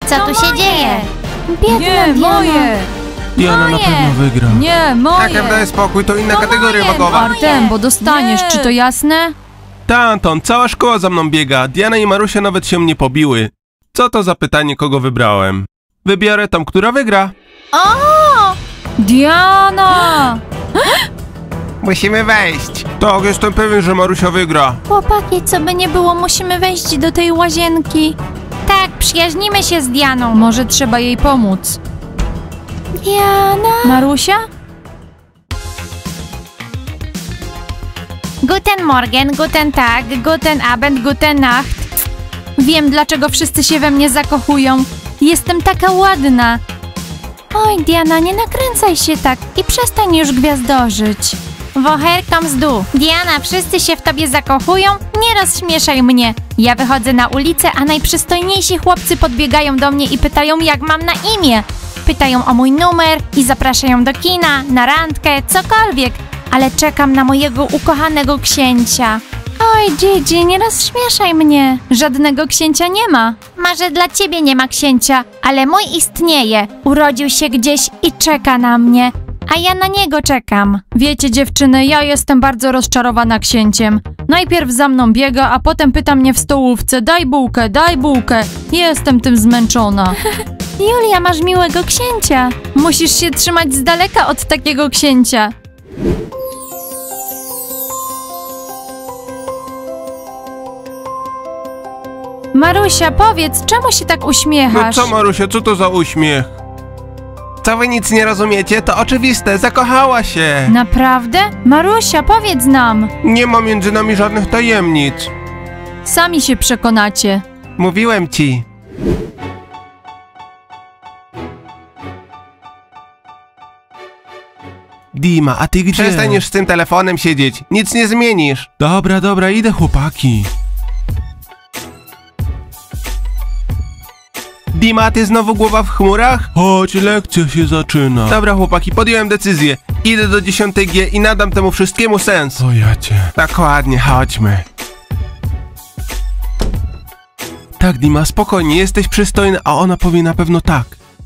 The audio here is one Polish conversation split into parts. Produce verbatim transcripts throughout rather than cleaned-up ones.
Co tu się dzieje? Biedna Nie, Diana. moje! Diana na Moje. pewno wygra. Nie, moje! Taka daj spokój, to inna To kategoria moje, wagowa. moje. Artem, bo dostaniesz, Nie. czy to jasne? Ta, Anton, cała szkoła za mną biega. Diana i Marusia nawet się mnie pobiły. Co to za pytanie, kogo wybrałem? Wybiorę tą, która wygra. O! Diana! Musimy wejść. Tak, jestem pewien, że Marusia wygra. Chłopaki, co by nie było, musimy wejść do tej łazienki. Tak, przyjaźnimy się z Dianą. Może trzeba jej pomóc. Diana? Marusia? Guten Morgen, guten Tag, guten Abend, guten Nacht. Wiem, dlaczego wszyscy się we mnie zakochują. Jestem taka ładna. Oj, Diana, nie nakręcaj się tak i przestań już gwiazdorzyć. Woher kommst du? Diana, wszyscy się w tobie zakochują? Nie rozśmieszaj mnie. Ja wychodzę na ulicę, a najprzystojniejsi chłopcy podbiegają do mnie i pytają, jak mam na imię. Pytają o mój numer i zapraszają do kina, na randkę, cokolwiek. Ale czekam na mojego ukochanego księcia. Oj, Gigi, nie rozśmieszaj mnie. Żadnego księcia nie ma. Może dla ciebie nie ma księcia, ale mój istnieje. Urodził się gdzieś i czeka na mnie, a ja na niego czekam. Wiecie, dziewczyny, ja jestem bardzo rozczarowana księciem. Najpierw za mną biega, a potem pyta mnie w stołówce: daj bułkę, daj bułkę. Jestem tym zmęczona. Julia, masz miłego księcia. Musisz się trzymać z daleka od takiego księcia. Marusia, powiedz, czemu się tak No uśmiechasz? co, Marusia, co to za uśmiech? Co wy nic nie rozumiecie? To oczywiste, zakochała się. Naprawdę? Marusia, powiedz nam. Nie ma między nami żadnych tajemnic. Sami się przekonacie. Mówiłem ci. Dima, a ty gdzie? Przestaniesz z tym telefonem siedzieć. Nic nie zmienisz. Dobra, dobra, idę, chłopaki. Dima, a ty znowu głowa w chmurach? Chodź, lekcja się zaczyna. Dobra, chłopaki, podjąłem decyzję. Idę do dziesiątej G i nadam temu wszystkiemu sens. O ja cię. Dokładnie, chodźmy. Tak, Dima, spokojnie, jesteś przystojny, a ona powie na pewno tak.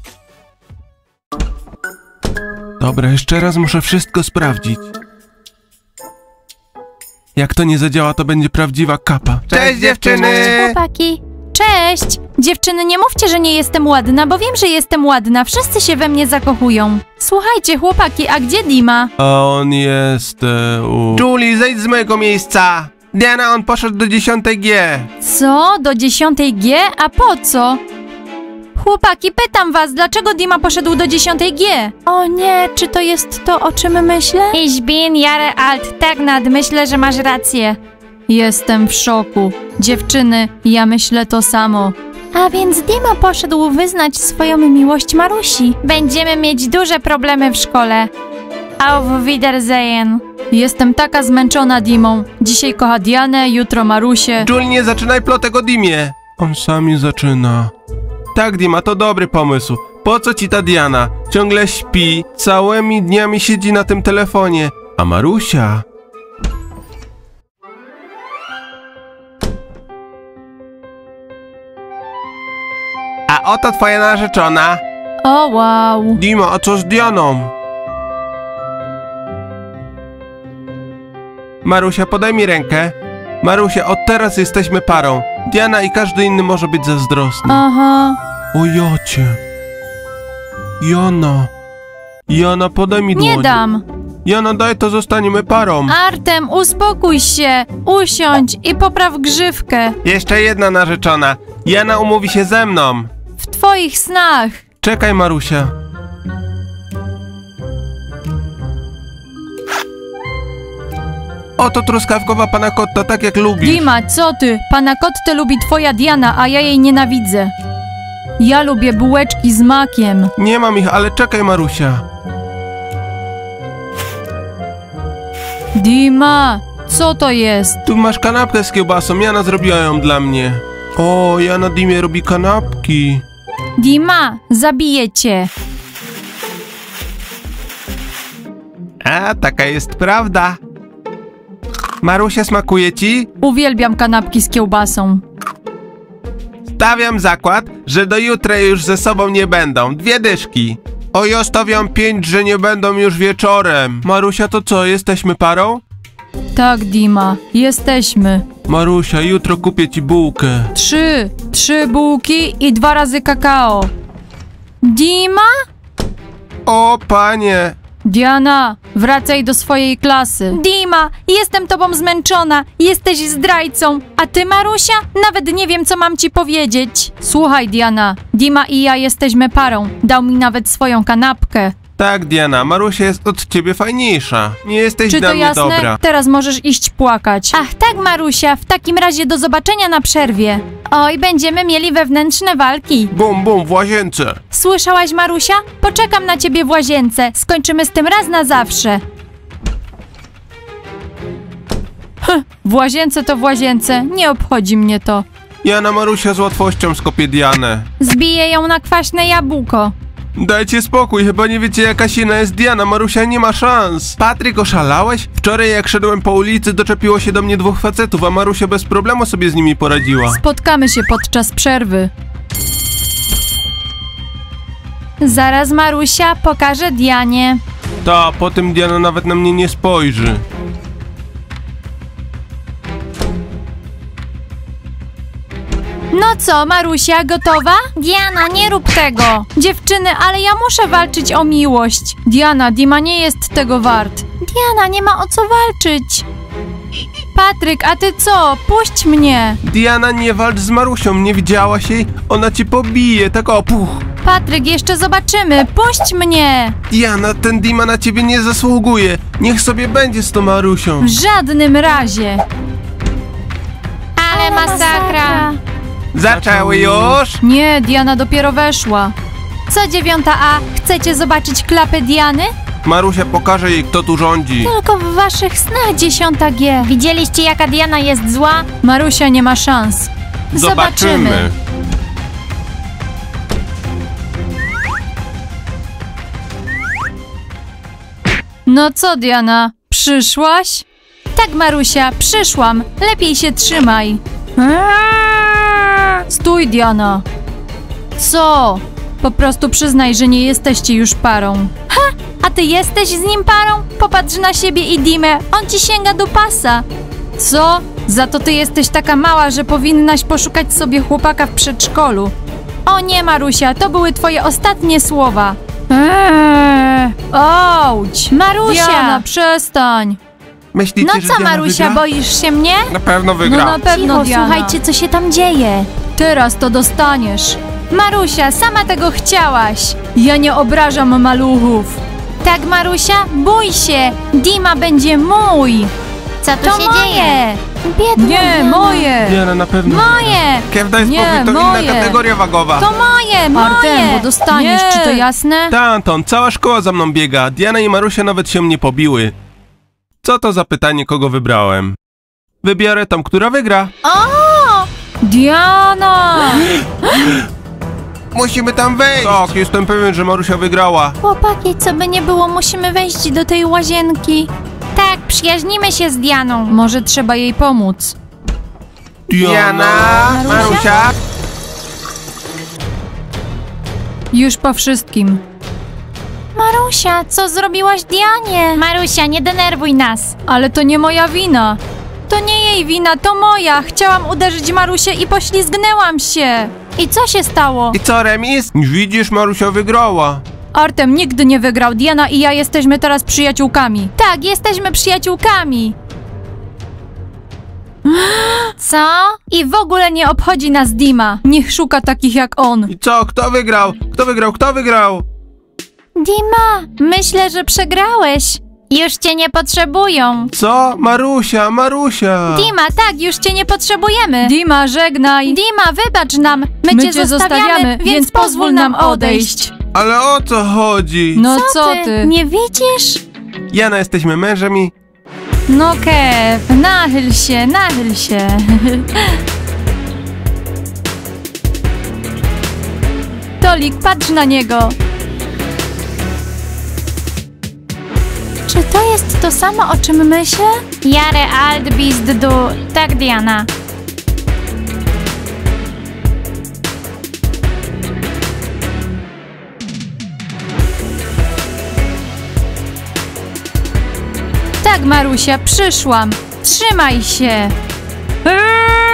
Dobra, jeszcze raz muszę wszystko sprawdzić. Jak to nie zadziała, to będzie prawdziwa kapa. Cześć, dziewczyny! Chłopaki. Cześć! Dziewczyny, nie mówcie, że nie jestem ładna, bo wiem, że jestem ładna. Wszyscy się we mnie zakochują. Słuchajcie, chłopaki, a gdzie Dima? A on jest e, u... Julie, zejdź z mojego miejsca! Diana, on poszedł do dziesiątej G. Co? Do dziesiątej G? A po co? Chłopaki, pytam was, dlaczego Dima poszedł do dziesiątej G? O nie, czy to jest to, o czym myślę? Ich bin Jahre alt, tak nad, myślę, że masz rację. Jestem w szoku. Dziewczyny, ja myślę to samo. A więc Dima poszedł wyznać swoją miłość Marusi. Będziemy mieć duże problemy w szkole. Auf Wiedersehen. Jestem taka zmęczona Dimą. Dzisiaj kocha Dianę, jutro Marusię. Julie, nie zaczynaj plotek o Dimie. On sami zaczyna. Tak, Dima, to dobry pomysł. Po co ci ta Diana? Ciągle śpi, całymi dniami siedzi na tym telefonie. A Marusia... A oto twoja narzeczona. O wow. Dima, a co z Dianą? Marusia, podaj mi rękę. Marusia, od teraz jesteśmy parą. Diana i każdy inny może być zazdrosny. Aha. O jocie. Jana. Jana, podaj mi dłoń. Nie dam. Jana, daj, to zostaniemy parą. Artem, uspokój się. Usiądź i popraw grzywkę. Jeszcze jedna narzeczona. Jana umówi się ze mną. W twoich snach. Czekaj, Marusia. Oto truskawkowa panna cotta, tak jak lubisz. Dima, co ty? Pana kottę lubi twoja Diana, a ja jej nienawidzę. Ja lubię bułeczki z makiem. Nie mam ich, ale czekaj, Marusia. Dima, co to jest? Tu masz kanapkę z kiełbasą, Jana zrobiła ją dla mnie. O, Jana Dimie robi kanapki. Dima, zabiję cię. A, taka jest prawda. Marusia, smakuje ci? Uwielbiam kanapki z kiełbasą. Stawiam zakład, że do jutra już ze sobą nie będą. Dwie dyszki. O, ja stawiam pięć, że nie będą już wieczorem. Marusia, to co, jesteśmy parą? Tak, Dima, jesteśmy. Marusia, jutro kupię ci bułkę. Trzy, trzy bułki i dwa razy kakao. Dima? O, panie. Diana, wracaj do swojej klasy. Dima, jestem tobą zmęczona. Jesteś zdrajcą. A ty, Marusia? Nawet nie wiem, co mam ci powiedzieć. Słuchaj, Diana, Dima i ja jesteśmy parą. Dał mi nawet swoją kanapkę. Tak, Diana, Marusia jest od ciebie fajniejsza. Nie jesteś Czy dla to mnie jasne? dobra. Teraz możesz iść płakać. Ach, tak, Marusia. W takim razie do zobaczenia na przerwie. Oj, będziemy mieli wewnętrzne walki. Bum, bum, w łazience. Słyszałaś, Marusia? Poczekam na ciebie w łazience. Skończymy z tym raz na zawsze. W łazience to w łazience, nie obchodzi mnie to. Ja na Marusia z łatwością skopię Dianę. Zbiję ją na kwaśne jabłko. Dajcie spokój, chyba nie wiecie jaka silna jest Diana, Marusia nie ma szans. Patryk, oszalałeś? Wczoraj jak szedłem po ulicy, doczepiło się do mnie dwóch facetów, a Marusia bez problemu sobie z nimi poradziła. Spotkamy się podczas przerwy. Zaraz, Marusia, pokażę Dianie. Ta, potem Diana nawet na mnie nie spojrzy. No co, Marusia, gotowa? Diana, nie rób tego. Dziewczyny, ale ja muszę walczyć o miłość. Diana, Dima nie jest tego wart. Diana, nie ma o co walczyć. Patryk, a ty co? Puść mnie. Diana, nie walcz z Marusią, nie widziałaś jej? Ona cię pobije, tak o puch. Patryk, jeszcze zobaczymy. Puść mnie. Diana, ten Dima na ciebie nie zasługuje. Niech sobie będzie z tą Marusią. W żadnym razie. Ale masakra. Zaczęły już? Nie, Diana dopiero weszła. Co, dziewiąta A? Chcecie zobaczyć klapę Diany? Marusia pokaże jej, kto tu rządzi. Tylko w waszych snach, dziesiąta G. Widzieliście, jaka Diana jest zła? Marusia nie ma szans. Zobaczymy. No co, Diana, przyszłaś? Tak, Marusia, przyszłam. Lepiej się trzymaj. Stój, Diana. Co? Po prostu przyznaj, że nie jesteście już parą. A ty jesteś z nim parą? Popatrz na siebie i Dimę. On ci sięga do pasa. Co? Za to ty jesteś taka mała, że powinnaś poszukać sobie chłopaka w przedszkolu. O nie, Marusia, to były twoje ostatnie słowa. Eee, auć! Marusia! Diana, przestań! Myślicie, No że co, Diana Marusia, wygra? boisz się mnie? Na pewno wygra. No na pewno, Cicho, Diana. słuchajcie, co się tam dzieje. Teraz to dostaniesz. Marusia, sama tego chciałaś. Ja nie obrażam maluchów. Tak, Marusia? Bój się. Dima będzie mój. Co tu To się moje. dzieje? Biedna Nie, Diana. moje! Diana, na pewno. Moje. Kev, daj Nie, spokój, to moje. inna kategoria wagowa. To moje, Artem, bo moje. dostaniesz, Nie. czy to jasne? Ta, Anton, cała szkoła za mną biega. Diana i Marusia nawet się mnie pobiły. Co to za pytanie, kogo wybrałem? Wybiorę tą, która wygra. O! Diana! Musimy tam wejść. Tak, jestem pewien, że Marusia wygrała. Chłopaki, co by nie było, musimy wejść do tej łazienki. Tak, przyjaźnimy się z Dianą. Może trzeba jej pomóc. Diana, Marusia? Marusia. Już po wszystkim. Marusia, co zrobiłaś Dianie? Marusia, nie denerwuj nas. Ale to nie moja wina. To nie jej wina, to moja. Chciałam uderzyć Marusię i poślizgnęłam się. I co się stało? I co, remis? Widzisz, Marusia wygrała. Artem nigdy nie wygrał. Diana i ja jesteśmy teraz przyjaciółkami. Tak, jesteśmy przyjaciółkami. Co? I w ogóle nie obchodzi nas Dima. Niech szuka takich jak on. I co, kto wygrał? Kto wygrał? Kto wygrał? Dima, myślę, że przegrałeś. Już cię nie potrzebują. Co? Marusia, Marusia. Dima, tak, już cię nie potrzebujemy. Dima, żegnaj. Dima, wybacz nam. My, My cię, cię zostawiamy, więc pozwól nam odejść. Ale o co chodzi? No co ty? Nie widzisz? Jana, jesteśmy mężem i... No Kev, nachyl się, nachyl się. Tolik, patrz na niego. Czy to jest to samo, o czym myślę? Jare alt bist du. Tak, Diana. Tak, Marusia, przyszłam. Trzymaj się. Eee!